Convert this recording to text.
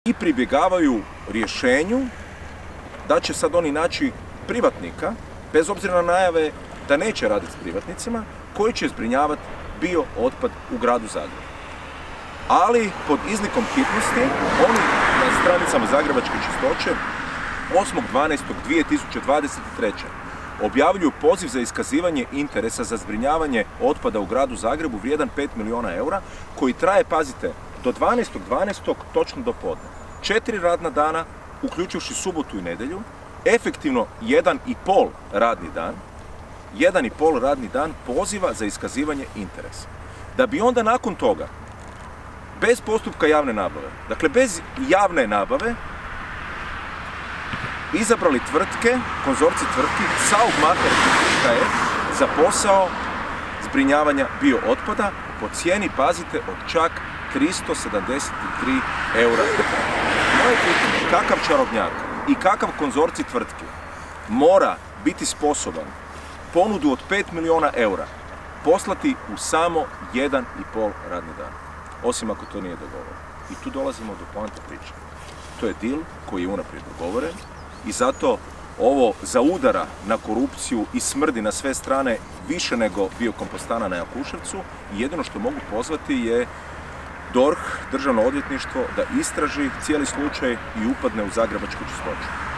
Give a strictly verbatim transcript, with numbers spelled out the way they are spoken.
i pribjegavaju rješenju da će sad oni naći privatnika, bez obzira na najave da neće raditi s privatnicima, koji će zbrinjavati bio otpad u gradu Zagrebu. Ali pod izlikom hitnosti oni na stranicama Zagrebačke čistoće osmog dvanaestog dvije tisuće dvadeset treće objavljuju poziv za iskazivanje interesa za zbrinjavanje otpada u gradu Zagrebu vrijedan pet milijuna eura, koji traje, pazite, do dvanaestog dvanaestog točno do podne. Četiri radna dana, uključivši subotu i nedjelju, efektivno jedan i pol radni dan, jedan i pol radni dan poziva za iskazivanje interesa. Da bi onda nakon toga, bez postupka javne nabave, dakle bez javne nabave, izabrali tvrtke, konzorcij tvrtki Saugmacher za posao zbrinjavanja biootpada po cijeni, pazite, od čak tristo sedamdeset tri eura. Moje pitanje, kakav čarobnjak i kakav konzorcij tvrtki mora biti sposoban ponudu od pet milijuna eura poslati u samo jedan i pol radni dan, osim ako to nije dogovoreno. I tu dolazimo do poante priče. To je deal koji je unaprijed dogovoren i zato ovo zaudara na korupciju i smrdi na sve strane više nego biokompostana na Jakuševcu i jedino što mogu pozvati je D O R H, Državno odvjetništvo, da istraži cijeli slučaj i upadne u zagrebačku čistoću.